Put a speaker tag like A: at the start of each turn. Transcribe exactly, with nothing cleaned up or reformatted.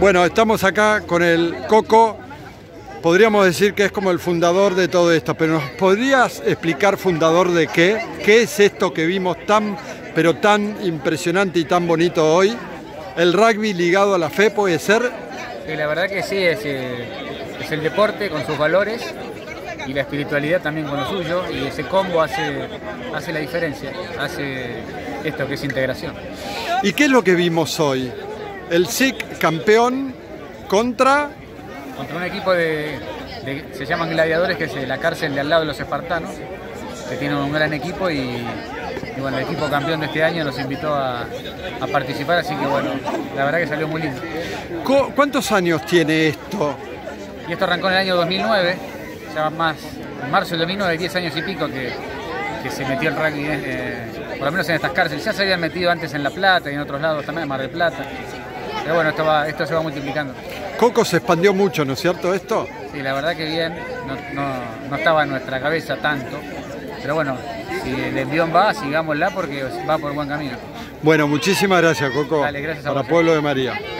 A: Bueno, estamos acá con el Coco. Podríamos decir que es como el fundador de todo esto, pero ¿nos podrías explicar fundador de qué? ¿Qué es esto que vimos tan, pero tan impresionante y tan bonito hoy? ¿El rugby ligado a la fe puede ser?
B: Sí, la verdad que sí, es, eh, es el deporte con sus valores y la espiritualidad también con lo suyo, y ese combo hace, hace la diferencia, hace esto que es integración.
A: ¿Y qué es lo que vimos hoy? El S I C campeón contra...
B: Contra un equipo de, de, se llaman Gladiadores, que es la cárcel de al lado de los espartanos, que tiene un gran equipo y, y bueno, el equipo campeón de este año nos invitó a, a participar, así que bueno, la verdad que salió muy lindo.
A: ¿Cuántos años tiene esto?
B: Y esto arrancó en el año dos mil nueve, ya más, en marzo del dos mil nueve, diez años y pico que, que se metió el rugby, eh, por lo menos en estas cárceles. Ya se habían metido antes en La Plata y en otros lados también, en Mar del Plata. Pero bueno, esto, va, esto se va multiplicando.
A: Coco se expandió mucho, ¿no es cierto esto?
B: Sí, la verdad que bien, no, no, no estaba en nuestra cabeza tanto, pero bueno, si el envión va, sigámosla porque va por buen camino.
A: Bueno, muchísimas gracias, Coco.
B: Dale, gracias a
A: Para
B: vos.
A: Pueblo de María.